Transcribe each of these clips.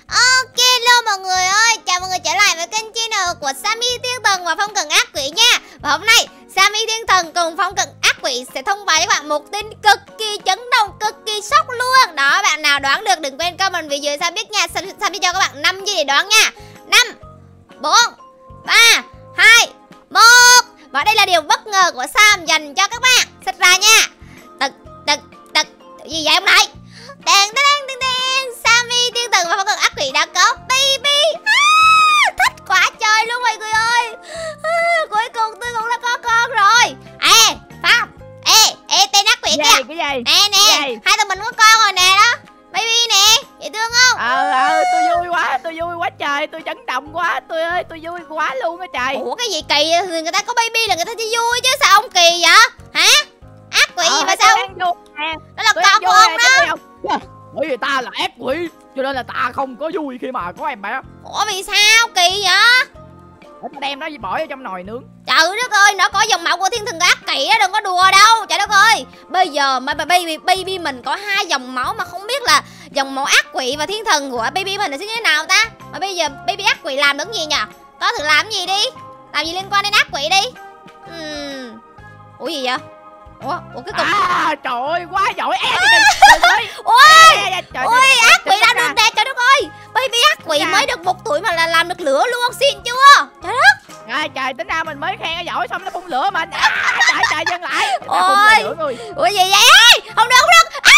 Ok luôn mọi người ơi, chào mọi người trở lại với kênh channel của Sammy Thiên Thần và Phong Cận Ác Quỷ nha. Và hôm nay Sammy Thiên Thần cùng Phong Cận Ác Quỷ sẽ thông báo cho các bạn một tin cực kỳ chấn động, cực kỳ sốc luôn. Đó, bạn nào đoán được đừng quên comment phía dưới Sam biết nha. Sam sẽ cho các bạn 5 giây để đoán nha. 5 4 3 2 1. Và đây là điều bất ngờ của Sam dành cho các bạn. Xịt ra nha. Tật gì vậy ông này? Đèn Sammy Thiên Thần và Phong Cận Ác Quỷ đã có baby. Thích quá trời luôn mọi người ơi. Cuối cùng tôi cũng đã có con rồi. Ê Phong, ê tên ác quỷ kìa. Cái gì? Nè, hai tụi mình có con rồi nè đó. Baby nè, dễ thương không? Tôi vui quá trời, tôi chấn động quá, tôi vui quá luôn á trời. Ủa cái gì kỳ vậy? Người ta có baby là người ta chỉ vui chứ sao ông kỳ vậy? Hả? Ác quỷ gì mà sao? Đó là con của ông đó. Bởi vì ta là ác quỷ cho nên là ta không có vui khi mà có em bé. Ủa vì sao kỳ vậy? Ta đem nó bỏ vô trong nồi nướng. Trời đất ơi, nó có dòng máu của thiên thần ác quỷ đó, đừng có đùa đâu. Trời đất ơi, bây giờ mà baby mình có 2 dòng máu mà không biết là dòng máu ác quỷ và thiên thần của baby mình là sẽ như thế nào ta? Mà bây giờ baby ác quỷ làm được gì nhỉ? Có thử làm gì đi. Làm gì liên quan đến ác quỷ đi. Ủa gì vậy? Ủa cái cục trời ơi quá giỏi. Ôi ác quỷ làm được nè, trời đất ơi. Baby ác quỷ mới được 1 tuổi mà là làm được lửa luôn, xin chưa? Trời đất. Trời tính ra mình mới khen nó giỏi xong nó phun lửa mình. Trời dừng lại. Ủa gì vậy? Không được.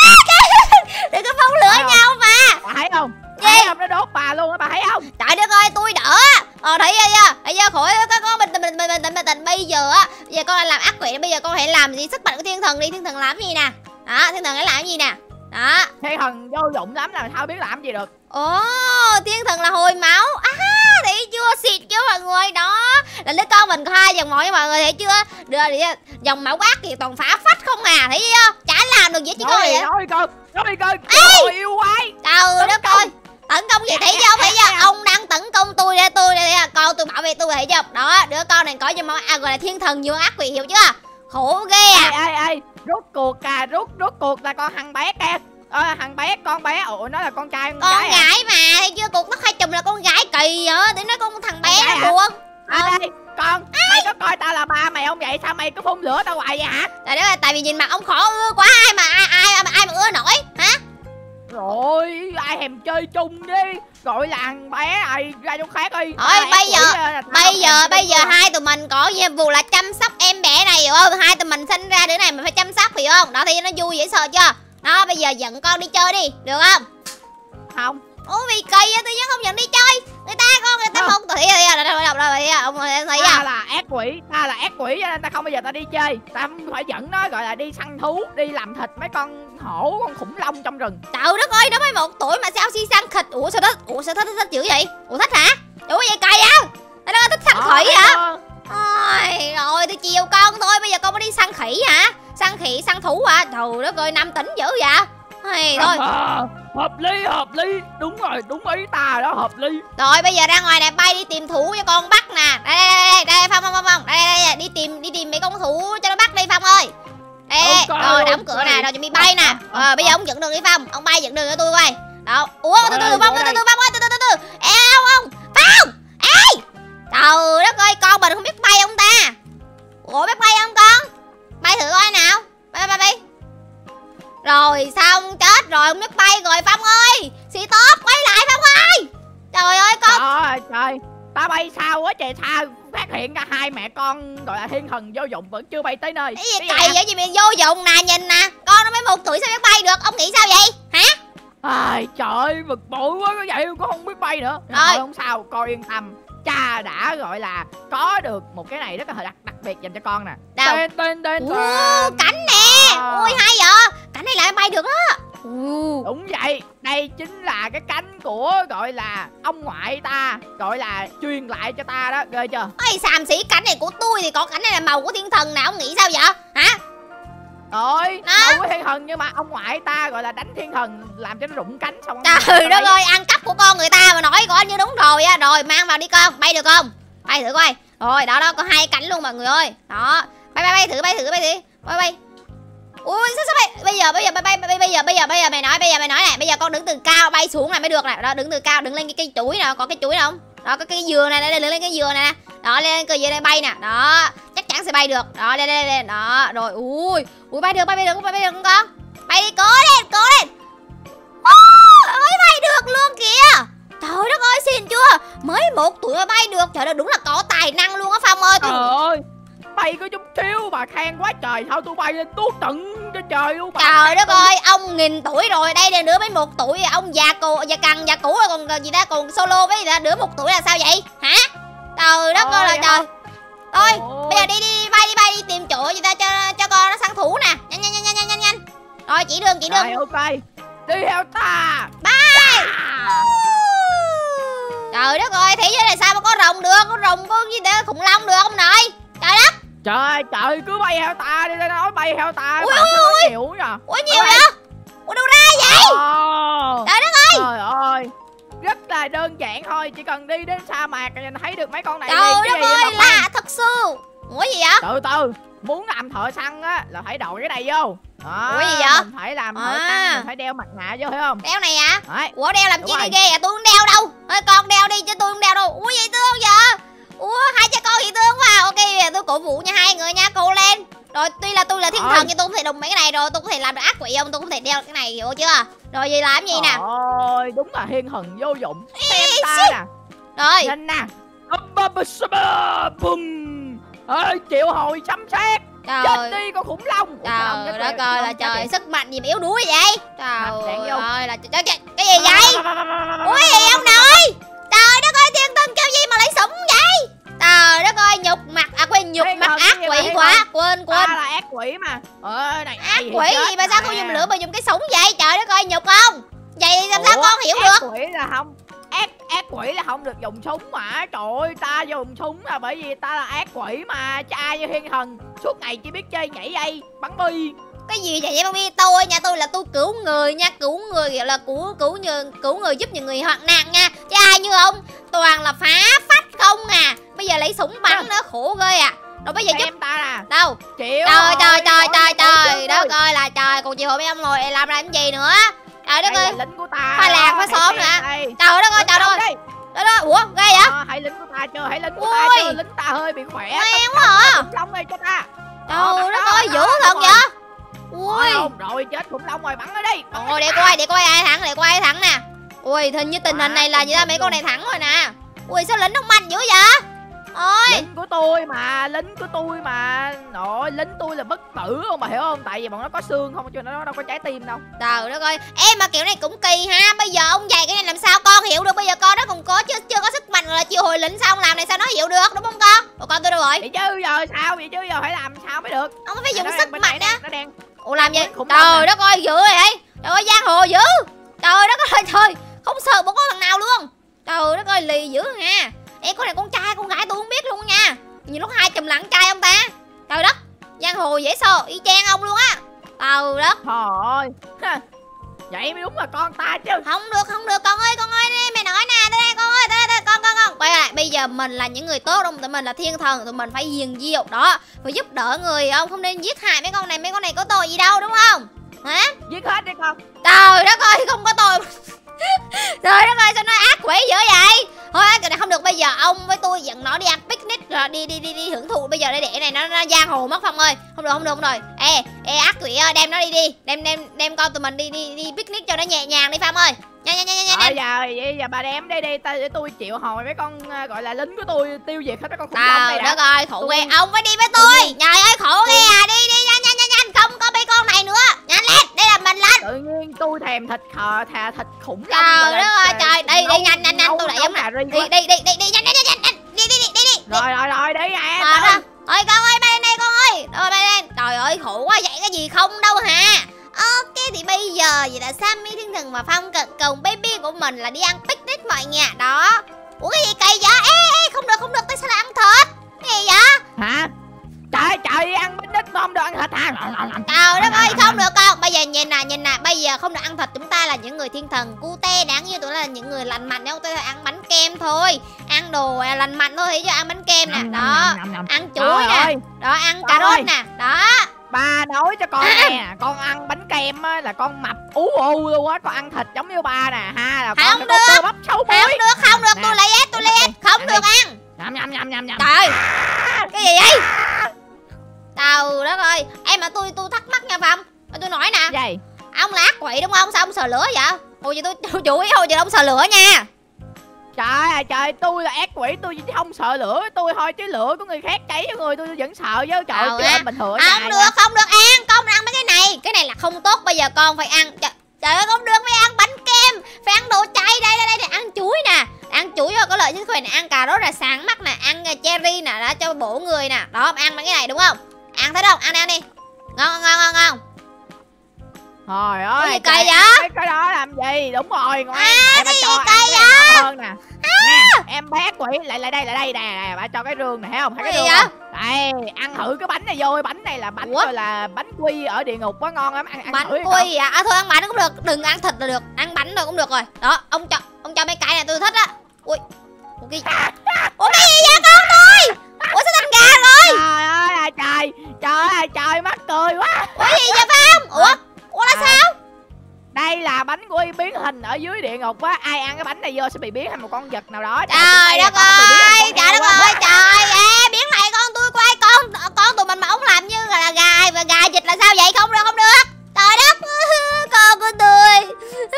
Đừng có phun lửa nhau mà. Bà thấy không? Gì? Thấy không, nó đốt bà luôn á, bà thấy không? Trời đất ơi, tôi đỡ. Thấy chưa khỏi có bình tĩnh. Bây giờ con làm ác quỷ, bây giờ con hãy làm gì sức mạnh của thiên thần đi. Thiên thần làm gì nè? Đó, thiên thần hãy làm gì nè? Đó. Thiên thần vô dụng lắm, là sao biết làm gì được. Ồ, thiên thần là hồi máu. Thấy chưa, xịt chưa mọi người. Đó là đứa con mình có 2 dòng máu nha mọi người, thấy chưa? Đưa dòng máu ác thì toàn phá phách không à, thấy chưa? Chả làm được gì chứ con vậy. Nói coi yêu quái. Trời đất ơi, tấn công gì thấy chưa? Thấy chưa? Ông đang tấn công tôi đây, con tôi bảo vệ tôi, thấy chưa? Đó, đứa con này có dòng máu gọi là thiên thần dương ác quỷ, hiểu chưa? Khổ ghê à. Ê, rốt cuộc là con thằng bé kìa. Thằng bé, con bé, ủa nó là con trai con gái mà, thấy chưa? Cục tóc 2 chùm là con gái kỳ vậy, để nói con thằng bé nó buồn. Con, mày có coi tao là ba mày không vậy? Sao mày cứ phun lửa tao hoài vậy hả? Trời đất ơi, tại vì nhìn mặt ông khó ưa quá, ai mà ưa nổi hả? Rồi, ai thèm chơi chung đi. Gọi là thằng bé này ra chỗ khác đi. Thôi bây giờ hai tụi mình có nhiệm vụ là chăm sóc em bé này, hiểu không? Hai tụi mình sinh ra đứa này mình phải chăm sóc, hiểu không? Đó thì nó vui dễ sợ chưa? Đó, bây giờ dẫn con đi chơi đi, được không? Không. Ủa vì kỳ tự nhiên không dẫn đi chơi. Người ta không thấy ông thấy ta là ác quỷ cho nên ta không bao giờ ta đi chơi. Ta phải dẫn nó gọi là đi săn thú, đi làm thịt mấy con hổ, con khủng long trong rừng. Trời đất ơi, nó mới 1 tuổi mà sao săn thịt. Ủa sao thích dữ vậy? Ủa thích hả? Ủa vậy kỳ á? Nó thích săn khỉ hả? Ôi rồi tôi chiều con thôi, bây giờ con mới đi săn khỉ hả? Săn khỉ, săn thú hả? Trời đất ơi, nam tính dữ vậy. Thôi. Hợp lý. Đúng rồi, đúng ý ta đó, hợp lý. Rồi bây giờ ra ngoài này bay đi tìm thú cho con bắt nè. Đây Phong. Đây đi tìm mấy con thú cho nó bắt đi Phong ơi. Đây, rồi đóng cửa nè, rồi chuẩn bị bay nè. Bây giờ ông dẫn đường đi Phong, ông bay dẫn đường cho tôi coi. Đó. Ủa từ từ Phong ơi, từ từ. Phong. Ê! Trời đất ơi, con mình không biết bay không ta? Ủa biết bay không con? Bay thử coi nào. Bay. Rồi xong, chết rồi, không biết bay rồi Phong ơi. Stop, quay lại Phong ơi. Trời ơi con. Trời, ta bay sao quá trời, sao phát hiện ra 2 mẹ con gọi là thiên thần vô dụng vẫn chưa bay tới nơi. Cái gì kỳ vậy, gì mà vô dụng nè, nhìn nè. Con nó mới 1 tuổi sao biết bay được, ông nghĩ sao vậy hả? Trời ơi, bực bội quá, có vậy con không biết bay nữa. Thôi không sao, con yên tâm. Cha đã gọi là có được một cái này rất là đặc biệt dành cho con nè. Tên cảnh nè. Ui hay vậy, cảnh này lại bay được đó. Đúng vậy, đây chính là cái cánh của gọi là ông ngoại ta, gọi là truyền lại cho ta đó, ghê chưa? Ôi xàm xỉ, cảnh này của tôi thì còn cảnh này là màu của thiên thần nào, ông nghĩ sao vậy hả? Rồi, màu của thiên thần nhưng mà ông ngoại ta gọi là đánh thiên thần làm cho nó rụng cánh xong. Trời đất ơi, ăn cắp của con người ta mà nói coi như đúng rồi á. Rồi mang vào đi con, bay được không? Bay thử coi. Rồi đó có 2 cánh luôn mọi người ơi. Đó, bay thử. Bay. Ui sao bây giờ mày nói này, bây giờ con đứng từ cao bay xuống là mới được này. Đó, đứng từ cao, đứng lên cái cây chuối nè, có cái chuối không? Đó, có cái dừa này, đây đứng lên cái dừa này nè. Đó, lên cái dừa đây bay nè. Đó, chắc chắn sẽ bay được. Đó, lên. Đó, rồi. Ui, bay được con. Bay đi, cố lên. Ôi, bay được luôn kìa. Trời đất ơi, xịn chưa? Mới 1 tuổi mà bay được. Trời ơi, đúng là có tài năng luôn á Phong ơi. Trời ơi, bay có chút xíu bà khen quá trời, sao tôi bay lên tuốt tận trên trời luôn bà. Trời đất ơi, ông 1000 tuổi rồi, đây là đứa mới 1 tuổi, ông già cũ còn gì đó, còn solo với đứa 1 tuổi là sao vậy? Hả? Trời đất ơi là trời. Thôi, bây giờ đi bay đi tìm chỗ gì ta cho con nó săn thú nè. Nhanh. Rồi chỉ đường. Rồi, ok. Đi theo ta. Bye. Trời đất ơi, thế giới này sao mà có rồng được? Có rồng có gì để khủng long được không nội? Trời đất. Trời cứ bay theo ta đi, nói bay theo ta. Ui, nhiều nhỉ. Ủa nhiều vậy? Ủa đâu ra vậy? Trời đất ơi. Trời ơi, rất là đơn giản thôi, chỉ cần đi đến sa mạc là nhìn thấy được mấy con này. Trời đất ơi, lạ thật sự. Ủa gì vậy? Từ muốn làm thợ săn á là phải đội cái này vô. Ủa gì vậy? Mình phải làm thợ săn, mình phải đeo mặt nạ vô, thấy không? Đeo này à? Đấy. Ủa đeo làm chi đi ghê à? Tôi không đeo đâu. Thôi con đeo đi chứ tôi không đeo đâu. Ủa vậy tương vậy? Ủa hai cha con vậy tương quá. Ok bây giờ tôi cổ vũ nha, hai người nha, cố lên. Rồi tuy là tôi là thiên thần nhưng tôi không thể đụng mấy cái này rồi, tôi có thể làm được ác quỷ không? Tôi không thể đeo cái này hiểu chưa? Rồi gì làm gì nè? Ôi đúng là thiên thần vô dụng. Xem ta nè. Rồi. Nhìn nè. Triệu hồi sấm sét. Chết đi con khủng long. Trời đất ơi là trời, sức mạnh gì mà yếu đuối vậy? Trời ơi là cái gì vậy? Ui gì ông nội? Trời đất ơi, thiên thần kêu gì mà lại sủng vậy? Trời đất ơi, nhục mặt ác quỷ quá. Quên. Ta là ác quỷ mà. Này ác quỷ gì mà sao không dùng lửa mà dùng cái súng vậy? Trời đất ơi, nhục không? Vậy làm sao con hiểu được? Ác quỷ là không. Ác quỷ là không được dùng súng mà. Trời ơi, ta dùng súng là bởi vì ta là ác quỷ mà. Chứ ai như thiên thần suốt ngày chỉ biết chơi nhảy dây, bắn bi. Cái gì vậy băng bi? Tôi nha, tôi là tôi cứu người nha, cứu người gọi là cứu người giúp những người hoạn nạn nha. Chứ ai như ông toàn là phá phách không à. Bây giờ lấy súng bắn nó khổ ghê à. Rồi bây giờ giúp ta nè. đâu? Trời đất ơi là trời, còn chịu hồi mấy ông ngồi làm cái gì nữa? Trời đất ơi. Lính của ta. Pha làng pha xóm nữa. Trời đất ơi, trời ơi. Đó, ủa ghê vậy? Hãy lính của ta chưa, lính ta hơi bị khỏe. Quen quá hả? Khủng long đây cho ta. Trời đất ơi, dữ thật vậy? Ui. Rồi chết khủng long rồi, bắn nó đi. Ôi để coi ai thắng nè. Ui hình như tình hình này là gì ta, mấy con này thắng rồi nè. Ui sao lính không mạnh dữ vậy? Ôi. Lính của tôi mà. Nội lính tôi là bất tử không mà hiểu không? Tại vì bọn nó có xương không chứ nó đâu có trái tim đâu. Trời đất ơi, em mà kiểu này cũng kỳ ha. Bây giờ ông dạy cái này làm sao con hiểu được? Bây giờ con nó còn có chưa có sức mạnh là chiêu hồi lính, sao ông làm này sao nó hiểu được đúng không con? Ủa con tôi đâu rồi? Vậy chứ giờ phải làm sao mới được? Ông phải dùng sức mạnh á. Nó đang. Ủa làm gì? Trời đất ơi dữ vậy. Trời ơi giang hồ dữ. Trời đất ơi trời, không sợ một con thằng nào luôn. Trời đất ơi lì dữ ha. Ê con này con trai con gái tôi không biết luôn nha. Nhìn lúc hai chùm lặng trai ông ta. Trời đất, giang hồ dễ sợ y chang ông luôn á. Trời đất. Trời ơi. Vậy mới đúng là con ta chứ. Không được con ơi đây mày nói nè, đây con ơi, đây con. Quay lại, bây giờ mình là những người tốt không? Tụi mình là thiên thần, tụi mình phải hiền diệu đó, phải giúp đỡ người không nên giết hại mấy con này có tội gì đâu đúng không? Hả? Giết hết đi con. Trời đất ơi, không có tội. Trời đất ơi, sao nó ác quỷ dữ vậy? Thôi cái này không được, bây giờ ông với tôi dẫn nó đi ăn picnic rồi đi hưởng thụ. Bây giờ để này nó giang hồ mất Phong ơi. Không được rồi. Ê ác quỷ ơi, đem nó đi. Đem con tụi mình đi picnic cho nó nhẹ nhàng đi Phong ơi. Nhanh. Giờ bà đem đi để tôi chịu hồi mấy con gọi là lính của tôi tiêu diệt hết mấy con khủng long này. Trời đất ơi, khổ ghê, ông phải đi với tôi. Trời ơi khổ ghê à, đi nhanh, không có mấy con này nữa. Nhanh lên, đây là mình lên. Tự nhiên tôi thèm thịt khủng long. Trời đất ơi, trời, đi nhanh, tôi lại giống này. Đi nhanh. Đi. Rồi đi nè. Ôi con ơi, bay lên đây con ơi. Rồi bay lên. Trời ơi khổ quá vậy, cái gì không đâu hả? Ok thì bây giờ vậy là Sammy thiên thần và Phong Cận cùng baby của mình là đi ăn picnic mọi nhà đó. Ủa cái gì kỳ vậy? Ê không được, tại sao lại ăn thịt? Cái gì vậy? Hả? Trời ăn picnic không được ăn thịt hả? Trời đất ơi không được con. Bây giờ nhìn nè, bây giờ không được ăn thịt, chúng ta là những người thiên thần cute đáng như tụi nó là những người lành mạnh nhau, tôi ăn bánh kem thôi. Ăn đồ lành mạnh thôi chứ ăn bánh kem nè, đó. Ăn chuối nè. Đó ăn cà rốt nè. Đó. Ba nói cho con nè, con ăn bánh kem á là con mập ú u luôn á, con ăn thịt giống như ba nè ha, là con không phải có cơ bắp xấu múi. Không được, tôi lấy ép, không được ăn. Nhầm. Trời, cái gì vậy? Trời đất ơi, em mà tôi thắc mắc nha Phong, tôi nói nè. Gì? Ông là ác quỷ đúng không? Sao ông sờ lửa vậy? Ôi vậy tôi chú ý hồi giờ ông sờ lửa nha. Trời, tôi là ác quỷ, tôi chỉ không sợ lửa tôi thôi, chứ lửa của người khác cháy cho người tôi vẫn sợ chứ. Trời ơi, em bình thường. Không được ăn, con ăn mấy cái này là không tốt, bây giờ con phải ăn. Trời ơi, không được, phải ăn bánh kem, phải ăn đồ chay. Đây, ăn chuối nè, ăn chuối rồi có lợi cho sức khỏe nè, ăn cà rốt là sáng mắt nè, ăn cherry nè, đó cho bổ người nè. Đó, ăn mấy cái này đúng không? Ăn thấy không? Ăn đi. Ngon. Trời ơi, cái gì cây vậy? Cái đó làm gì? Đúng rồi, ngoan. Cái gì cây vậy? Hơn nè. Nè, em bé quỷ lại đây nè, bà cho cái rương này thấy không? Thấy cái rương không? Đây, ăn thử cái bánh này vô, bánh này là bánh gọi là bánh quy ở địa ngục quá, ngon lắm, ăn bánh thử quy à? Thôi ăn bánh cũng được, đừng ăn thịt là được, ăn bánh thôi cũng được rồi. Đó, ông cho mấy cái này tôi thích á. Ui. Cái gì vậy con tôi? Ủa sao thành gà rồi? Trời mắc cười quá. Ủa gì vậy Phong? Ủa là sao? Đây là bánh quy biến hình ở dưới địa ngục á, ai ăn cái bánh này vô sẽ bị biến thành một con vật nào đó. Trời đất ơi, trời, ê, biến này con tôi quay con tụi mình mà ông làm như là gà và gà vịt là sao vậy? Không được. Trời đất, con của tôi.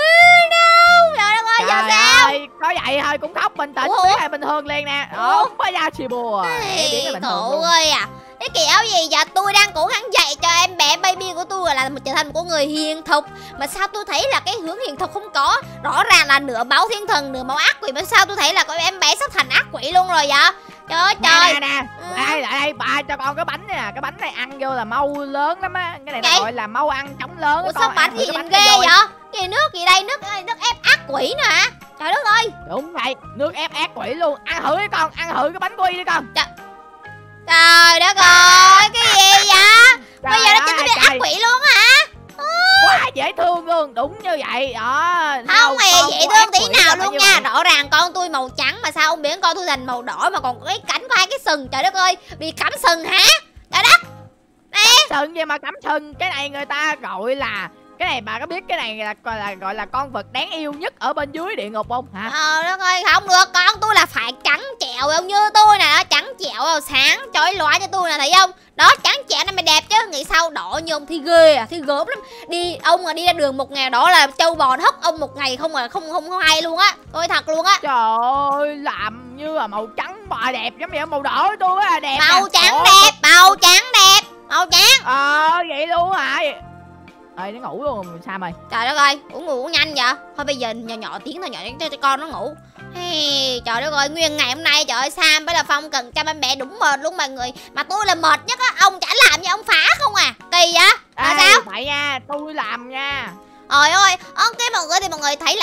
Trời đất ơi, giờ sao? Có vậy thôi cũng khóc bình tĩnh, biến này bình thường liền nè. Không có da chì bùa. Biến này bình thường luôn. Ơi à. Cái kiểu gì vậy? Tôi đang cố gắng dạy cho em bé baby của tôi là trở thành một người hiền thục, mà sao tôi thấy là cái hướng hiền thục không có. Rõ ràng là nửa máu thiên thần nửa máu ác quỷ, mà sao tôi thấy là em bé sắp thành ác quỷ luôn rồi vậy? Trời. Nè. Đây, ba cho con cái bánh này nè, cái bánh này ăn vô là mau lớn lắm á. Cái này nó gọi là mau ăn chóng lớn. Ủa sao bánh gì nhìn ghê vậy? Cái nước gì đây? Nước ép ác quỷ nè hả? Trời đất ơi. Đúng vậy, nước ép ác quỷ luôn. Ăn thử đi con, ăn thử cái bánh quy đi con. Trời đất ơi, cái gì vậy? Bây giờ nó chính là ác quỷ luôn hả? Quá dễ thương luôn, đúng như vậy đó. Không hề dễ thương tí nào luôn nha. Rõ ràng con tôi màu trắng mà sao ông biến con tôi thành màu đỏ mà còn có cái cánh có hai cái sừng. Trời đất ơi, bị cắm sừng hả? Trời đất. Nè. Cắm sừng gì mà cắm sừng? Cái này người ta gọi là, cái này bà có biết cái này là gọi là con vật đáng yêu nhất ở bên dưới địa ngục không hả? Đất ơi, không được, con tôi là phải trắng trẻo không như tôi nè, đó, trắng trẻo sáng chói lóa như tôi nè, thấy không? Đó, trắng trẻo này mới đẹp chứ, nghĩ sao đỏ như ông thì ghê à, thì gớm lắm. Ông mà đi ra đường một ngày đó là trâu bò hốc ông một ngày không không hay luôn á. Tôi thật luôn á. Trời ơi, làm như là màu trắng mà đẹp giống vậy, màu đỏ tôi á đẹp. Màu trắng đẹp, màu trắng. Vậy luôn hả? Ơi nó ngủ luôn rồi Sam ơi. Trời đất ơi, ngủ nhanh vậy. Thôi bây giờ nhỏ tiếng thôi, nhỏ cho con nó ngủ. Hey, trời đất ơi, nguyên ngày hôm nay trời ơi Sam với là Phong cần chăm em bé đúng mệt luôn mọi người. Mà tôi là mệt nhất á, ông chả làm gì ông phá không à. Kỳ vậy? Là sao? Vậy nha, tôi làm nha. Trời ơi, ok mọi người, thì mọi người thấy là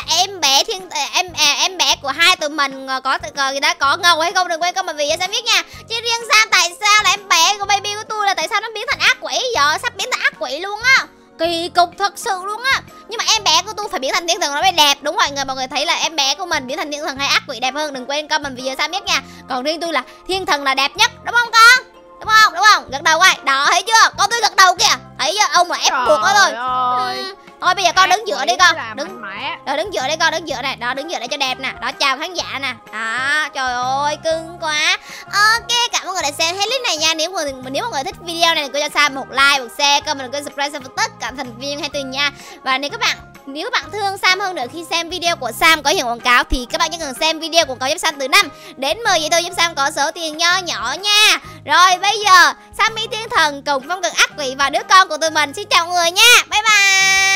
em bé của hai tụi mình có ngầu hay không, đừng quên comment vì Sam biết nha. Chứ riêng Sam tại sao là em bé của baby của tôi là tại sao nó biến thành ác quỷ giờ, sắp biến thành ác quỷ luôn á. Kỳ cục thật sự luôn á. Nhưng mà em bé của tôi phải biến thành thiên thần nó mới đẹp. Đúng rồi, mọi người thấy là em bé của mình biến thành thiên thần hay ác quỷ đẹp hơn, đừng quên comment video Sam biết nha. Còn riêng tôi là thiên thần là đẹp nhất, đúng không con? Đúng không? Gật đầu coi. Đó, thấy chưa? Con tôi gật đầu kìa. Thấy chưa? Ông là ép buộc nó thôi. Thôi bây giờ con đứng dựa đi con. Đứng dựa đi con, đứng dựa này. Đó, đứng dựa để cho đẹp nè. Đó, chào khán giả nè. Đó, trời ơi, cưng quá. Ok, cảm ơn mọi người đã xem hết clip này nha. Nếu mọi người thích video này thì cô cho Sam một like, một share, comment, một subscribe cho tất cả thành viên hay tùy nha. Và nếu các bạn thương Sam hơn nữa khi xem video của Sam có hiện quảng cáo thì các bạn chỉ cần xem video quảng cáo giúp Sam từ 5 đến 10 vậy thôi, giúp Sam có số tiền nho nhỏ nha. Rồi bây giờ Sammy thiên thần cùng Phong Cần ác quỷ và đứa con của tụi mình xin chào mọi người nha. Bye bye.